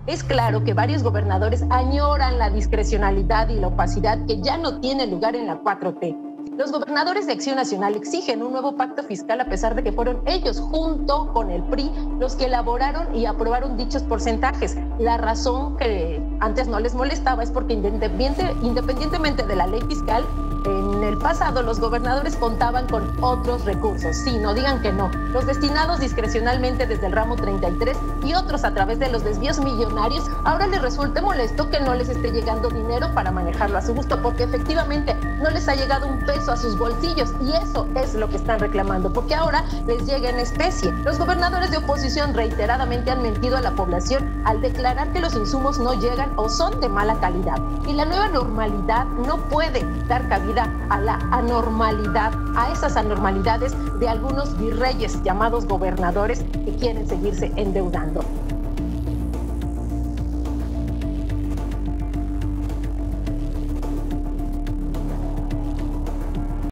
Es claro que varios gobernadores añoran la discrecionalidad y la opacidad que ya no tiene lugar en la 4T. Los gobernadores de Acción Nacional exigen un nuevo pacto fiscal a pesar de que fueron ellos, junto con el PRI, los que elaboraron y aprobaron dichos porcentajes. La razón que antes no les molestaba es porque independientemente de la ley fiscal, en el pasado los gobernadores contaban con otros recursos. Sí, no digan que no. Los destinados discrecionalmente desde el ramo 33 y otros a través de los desvíos millonarios, ahora les resulta molesto que no les esté llegando dinero para manejarlo a su gusto, porque efectivamente no les ha llegado un peso a sus bolsillos, y eso es lo que están reclamando, porque ahora les llega en especie. Los gobernadores de oposición reiteradamente han mentido a la población al declarar que los insumos no llegan o son de mala calidad. Y la nueva normalidad no puede dar cabida a la anormalidad, a esas anormalidades de algunos virreyes llamados gobernadores que quieren seguirse endeudando.